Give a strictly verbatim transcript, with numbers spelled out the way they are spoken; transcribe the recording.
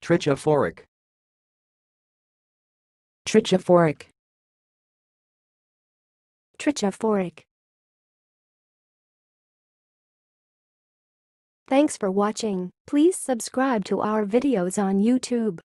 trichophoric, trichophoric, trichophoric. Thanks for watching. Please subscribe to our videos on YouTube.